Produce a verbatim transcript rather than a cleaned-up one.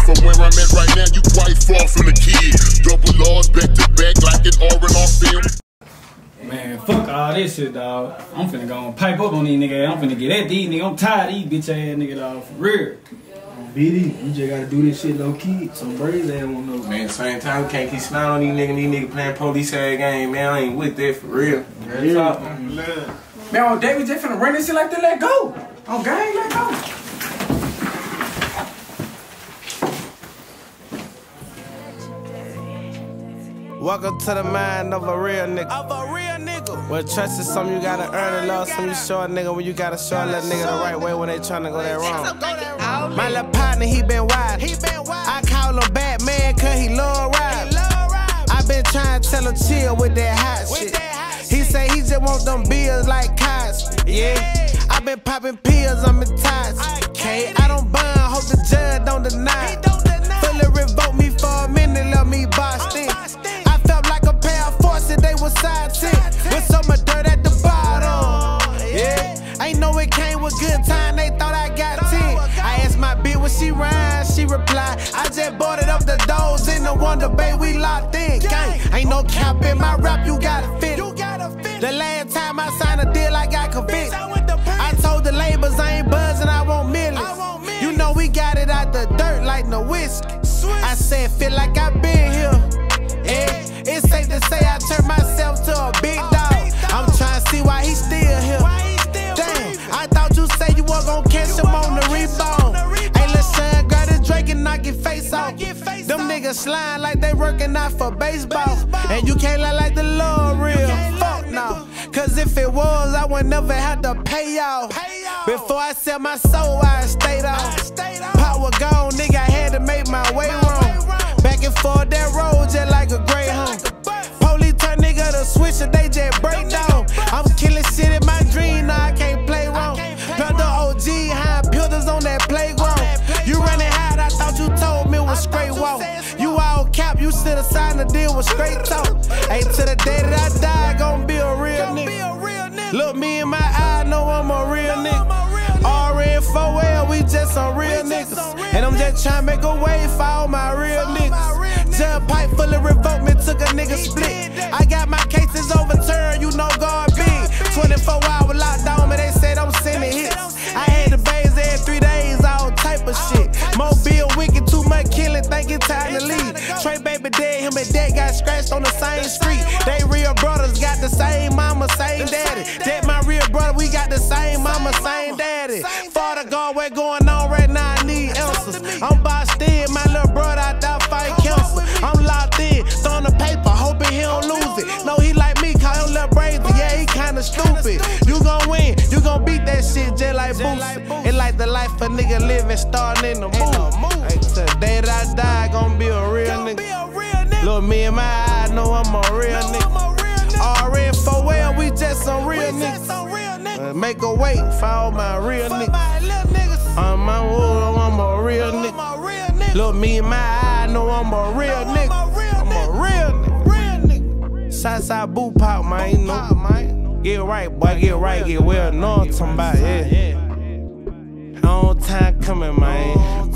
From where I'm at right now, you quite far from the kid. Double R's back to back like an R and R film. Man, fuck all this shit, dog. I'm finna go and pipe up on these niggas. I'm finna get at these niggas. I'm tired of these bitch ass niggas, dog. For real. B D, you just gotta do this shit low key. Some braids they won't know. Man, same time, we can't keep smiling on these niggas. These niggas playing police ass game, man. I ain't with that for real. Real talk, man. Man, on day we just finna run this shit like that. Let go. On game, let go. Welcome to the mind of a real nigga. Of a real nigga. Well, trust is something you gotta earn and love some you show a nigga when you gotta show a little nigga the right way when they tryna go that wrong. My little partner, he been wild. He been wild. I call him Batman cause he love ride. I been trying to tell him chill with that hot shit. He say he just want them bills like Cosby. Yeah. I been popping pills, I'm in ties. Okay, I don't bond, hope the judge don't deny. Fully revoke me for a minute, let me box in. They was side tip with so much dirt at the bottom. Yeah, ain't know it came with good time. They thought I got ten. I asked my bitch when she rhymes, she replied, I just boarded up the doors in the Wonder Bay. We locked in. Gang, ain't no cap in my rap. You gotta fit. The last time I signed a deal, I got convinced. I told the labels I ain't buzzing, I want millions. You know we got it out the dirt like no whiskey. I said feel like I been here. Yeah. It's safe to say I turned myself to a big dog. I'm trying to see why he still here. Damn, I thought you said you were gonna catch him on the rebound. Hey, let's son, grab the Drake and knock your face off. Them niggas slime like they working out for baseball. And you can't lie like the Lord real. Fuck no. Cause if it was, I would never have to pay y'all. Before I sell my soul, I stayed off. Power gone, nigga, I had to make my way wrong. Back and forth that road just like a Greyhound. Police turn nigga to switch and they just break down. I'm killing shit in my dream, now I can't play wrong. Pelt the O G, high pillars on that playground. You running high, I thought you told me it was straight walk. You all cap, you should've signed a deal with straight talk. Hey, to the day that I die, gon' be a real nigga. Look me in my eye, know I'm a real nigga. R N four L, we just some real niggas. And I'm just trying to make a way for all my real niggas. Judge pipe full of revoke me, took a nigga split. I got my cases overturned, you know God big. twenty-four hour lockdown, but they said I'm sending hits. I had the bays every three days, all type of shit. Mobile wicked, too much killing, think it's time to leave. Trey baby dead, him and dad got scratched on the same street. They real brothers, got the same mama, same daddy. That my real brother, we got the same mama, same daddy. Father God, what's going on right now, I need answers. I'm boxed in, my little brother out there fight cancer. I'm locked in, throwing the paper, hoping he don't lose it. No, he like me, call him Lil Brazy, yeah, he kinda stupid. You gon' win, you gon' beat that shit just like Boosie. It like the life a nigga living, starting in the mood. Hey, the day that I die, gon' be a real nigga. Look me in my eye, know I'm a real nigga. R N four L, we just some real niggas. Uh, make a wait for all my real niggas. On my wood, I'm a real nigga. Look me in my eye, know I'm a real nigga. I'm a real nigga. Southside boot pop, man, you know. Get right, boy, get right, get well known. Talking about, yeah. Long time coming, man.